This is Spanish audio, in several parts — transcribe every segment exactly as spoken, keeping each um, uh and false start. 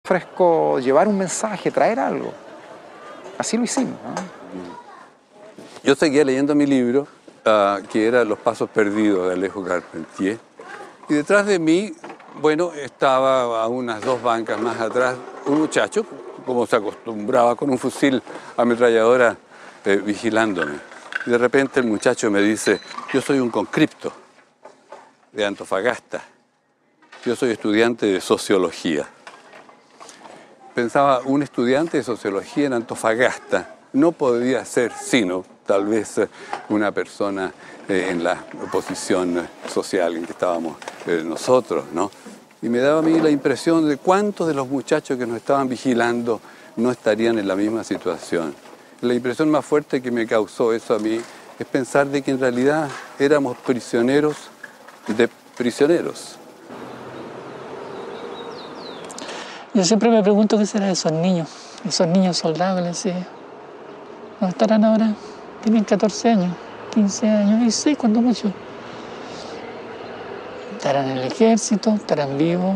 Ofrezco llevar un mensaje, traer algo. Así lo hicimos, ¿no? Yo seguía leyendo mi libro, uh, que era Los Pasos Perdidos de Alejo Carpentier. Y detrás de mí, bueno, estaba a unas dos bancas más atrás un muchacho, como se acostumbraba, con un fusil ametralladora eh, vigilándome. Y de repente el muchacho me dice, yo soy un conscripto de Antofagasta. Yo soy estudiante de sociología. Pensaba, un estudiante de sociología en Antofagasta no podía ser sino, tal vez, una persona eh, en la posición social en que estábamos eh, nosotros, ¿no? Y me daba a mí la impresión de cuántos de los muchachos que nos estaban vigilando no estarían en la misma situación. La impresión más fuerte que me causó eso a mí es pensar de que en realidad éramos prisioneros de prisioneros. Yo siempre me pregunto qué será de esos niños, esos niños soldados, les decía. ¿Dónde estarán ahora? Tienen catorce años, quince años, dieciséis cuando mucho. ¿Estarán en el ejército? ¿Estarán vivos?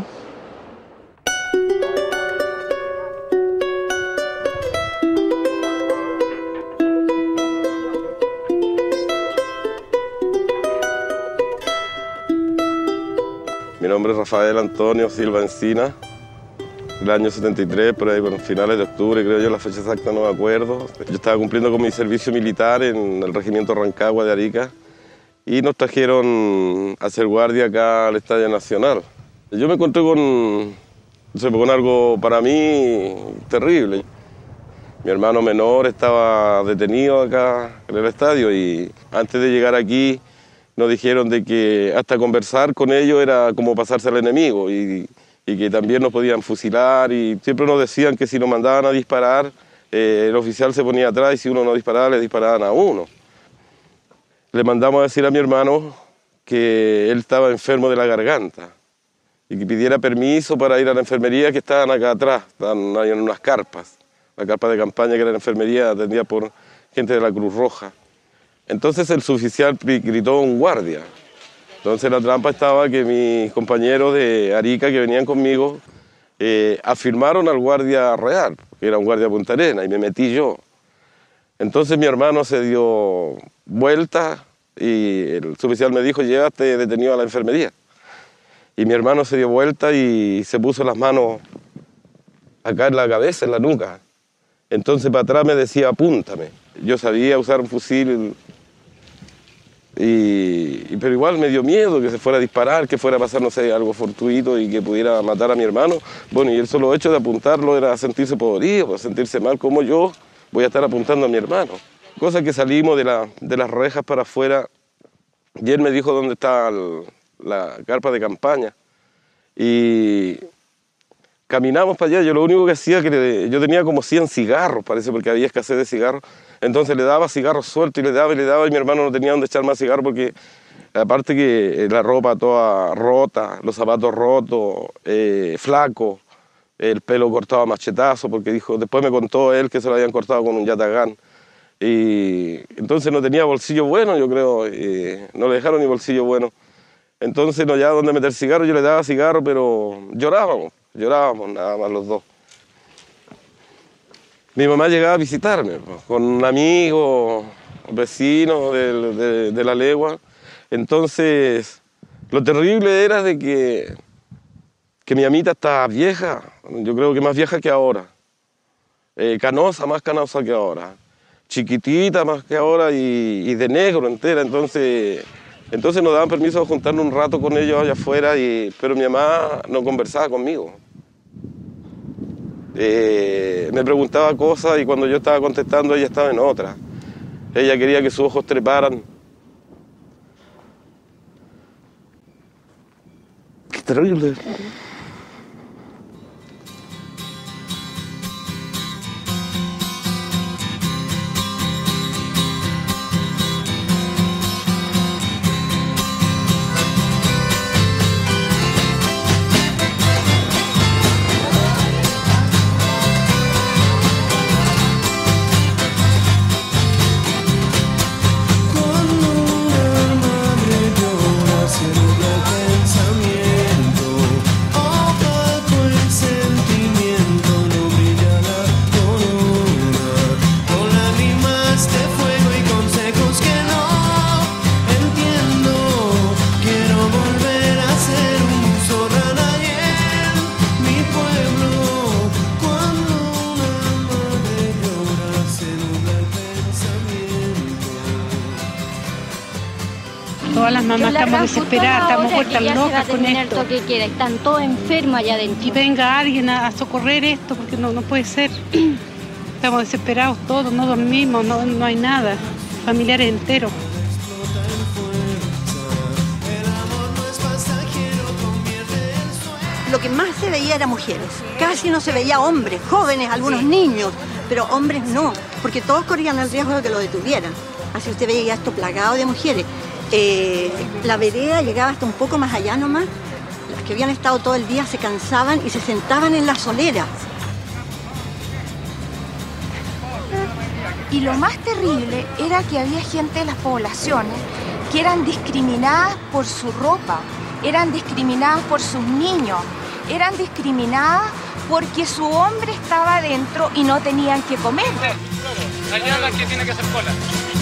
Mi nombre es Rafael Antonio Silva Encina. El año setenta y tres, por ahí, bueno, finales de octubre, creo yo, la fecha exacta no me acuerdo. Yo estaba cumpliendo con mi servicio militar en el regimiento Rancagua de Arica y nos trajeron a hacer guardia acá al Estadio Nacional. Yo me encontré con, no sé, con algo para mí terrible. Mi hermano menor estaba detenido acá en el estadio y antes de llegar aquí nos dijeron de que hasta conversar con ellos era como pasarse al enemigo y, y que también nos podían fusilar y siempre nos decían que si nos mandaban a disparar, eh, el oficial se ponía atrás y si uno no disparaba, le disparaban a uno. Le mandamos a decir a mi hermano que él estaba enfermo de la garganta y que pidiera permiso para ir a la enfermería que estaban acá atrás, estaban ahí en unas carpas, la carpa de campaña que era la enfermería atendida por gente de la Cruz Roja. Entonces el suboficial gritó un guardia. Entonces la trampa estaba que mis compañeros de Arica que venían conmigo eh, afirmaron al guardia real, que era un guardia de Punta Arenas, y me metí yo. Entonces mi hermano se dio vuelta y el suboficial me dijo, llévate detenido a la enfermería. Y mi hermano se dio vuelta y se puso las manos acá en la cabeza, en la nuca. Entonces para atrás me decía, apúntame. Yo sabía usar un fusil, y, y, pero igual me dio miedo que se fuera a disparar, que fuera a pasar, no sé, algo fortuito y que pudiera matar a mi hermano. Bueno, y el solo hecho de apuntarlo era sentirse podrido, sentirse mal, como yo voy a estar apuntando a mi hermano. Cosa que salimos de, la, de las rejas para afuera y él me dijo dónde está el, la carpa de campaña. Y caminamos para allá, yo lo único que hacía, que le, yo tenía como cien cigarros, parece, porque había escasez de cigarros. Entonces le daba cigarros sueltos y le daba y le daba y mi hermano no tenía dónde echar más cigarros porque aparte que la ropa toda rota, los zapatos rotos, eh, flaco, el pelo cortado a machetazo porque dijo, después me contó él que se lo habían cortado con un yatagán. Y entonces no tenía bolsillo bueno, yo creo, eh, no le dejaron ni bolsillo bueno. Entonces no había dónde meter cigarros, yo le daba cigarros, pero llorábamos, llorábamos nada más los dos. Mi mamá llegaba a visitarme pues, con un amigo, un vecino de, de, de la legua. Entonces, lo terrible era de que, que mi amita estaba vieja, yo creo que más vieja que ahora. Eh, canosa, más canosa que ahora. Chiquitita más que ahora y, y de negro entera. Entonces, entonces nos daban permiso de juntarnos un rato con ellos allá afuera, y, pero mi mamá no conversaba conmigo. Eh, me preguntaba cosas y cuando yo estaba contestando ella estaba en otra. Ella quería que sus ojos treparan. Qué terrible. Pensamiento todas las mamás estamos desesperadas, estamos vueltas locas con esto. Que queda. Están todos enfermos allá adentro. Y venga alguien a, a socorrer esto, porque no, no puede ser. Estamos desesperados todos, no dormimos, no, no hay nada. Familiares enteros. Lo que más se veía era mujeres. Casi no se veía hombres, jóvenes, algunos sí. niños, pero hombres no, porque todos corrían el riesgo de que lo detuvieran. Así usted veía esto plagado de mujeres. Eh, la vereda llegaba hasta un poco más allá nomás. Las que habían estado todo el día se cansaban y se sentaban en la solera. Y lo más terrible era que había gente de las poblaciones que eran discriminadas por su ropa, eran discriminadas por sus niños, eran discriminadas porque su hombre estaba adentro y no tenían que comer. Allá la que tiene que hacer cola.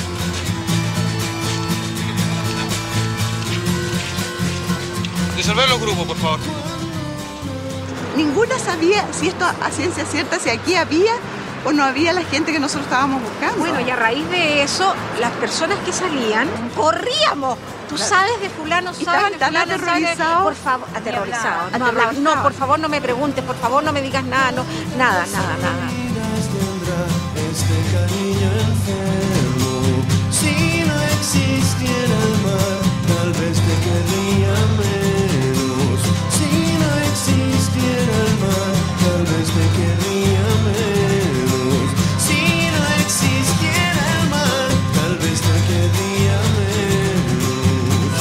Disolver los grupos, por favor. Ninguna sabía si esto a ciencia cierta, si aquí había o no había la gente que nosotros estábamos buscando. Bueno, y a raíz de eso, las personas que salían, corríamos. Tú sabes de fulano, sabes de tan fulano, aterrorizados. sabes, por favor, aterrorizados. No, aterrorizados. No, por favor, no me preguntes, por favor, no me digas nada, no, nada, nada, nada. Este cariño enfermo, si no existiera el mar, tal vez te querría menos. Si no existiera el mar, tal vez te querría menos. Si no existiera el mar, tal vez te querría menos.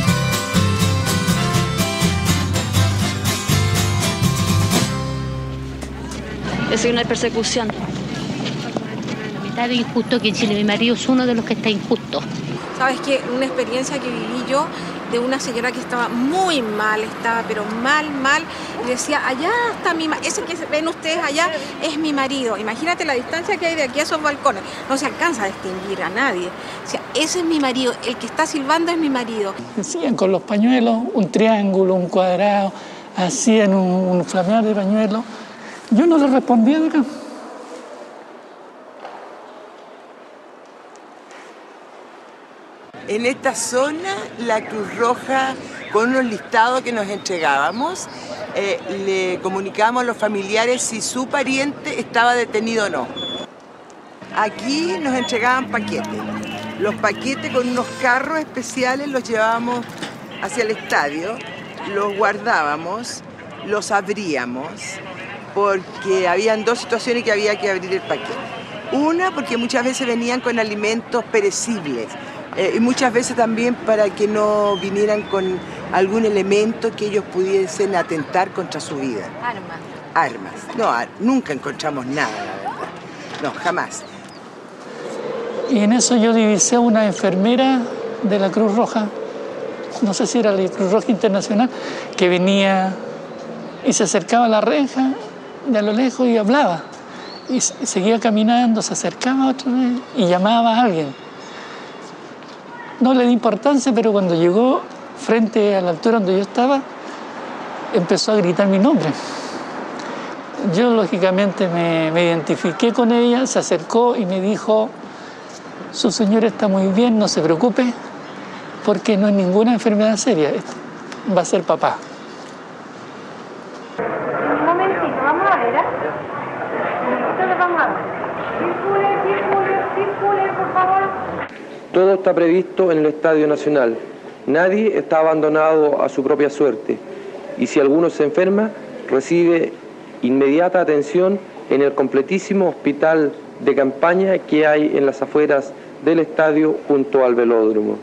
Es una persecución. Está injusto que en Chile mi marido es uno de los que está injusto. ¿Sabes qué? Una experiencia que viví yo de una señora que estaba muy mal, estaba pero mal, mal, y decía, allá está mi marido, ese que ven ustedes allá es mi marido. Imagínate la distancia que hay de aquí a esos balcones, no se alcanza a distinguir a nadie. O sea, ese es mi marido, el que está silbando es mi marido. Decían con los pañuelos un triángulo, un cuadrado, hacían un, un flamear de pañuelos. Yo no le respondía de acá. En esta zona, la Cruz Roja, con unos listados que nos entregábamos, eh, le comunicábamos a los familiares si su pariente estaba detenido o no. Aquí nos entregaban paquetes. Los paquetes con unos carros especiales los llevábamos hacia el estadio, los guardábamos, los abríamos, porque habían dos situaciones que había que abrir el paquete. Una, porque muchas veces venían con alimentos perecibles. Eh, y muchas veces también para que no vinieran con algún elemento que ellos pudiesen atentar contra su vida. Armas. Armas. No, ar nunca encontramos nada, la verdad. No, jamás. Y en eso yo divisé a una enfermera de la Cruz Roja, no sé si era la Cruz Roja Internacional, que venía y se acercaba a la reja de a lo lejos y hablaba. Y seguía caminando, se acercaba otra vez y llamaba a alguien. No le di importancia, pero cuando llegó frente a la altura donde yo estaba, empezó a gritar mi nombre. Yo, lógicamente, me, me identifiqué con ella, se acercó y me dijo, su señora está muy bien, no se preocupe, porque no es ninguna enfermedad seria, va a ser papá. Un momentito, vamos a ver, ¿eh? Entonces vamos a ver. Circule, circule, circule, por favor. Todo está previsto en el Estadio Nacional. Nadie está abandonado a su propia suerte. Y si alguno se enferma, recibe inmediata atención en el completísimo hospital de campaña que hay en las afueras del estadio junto al velódromo.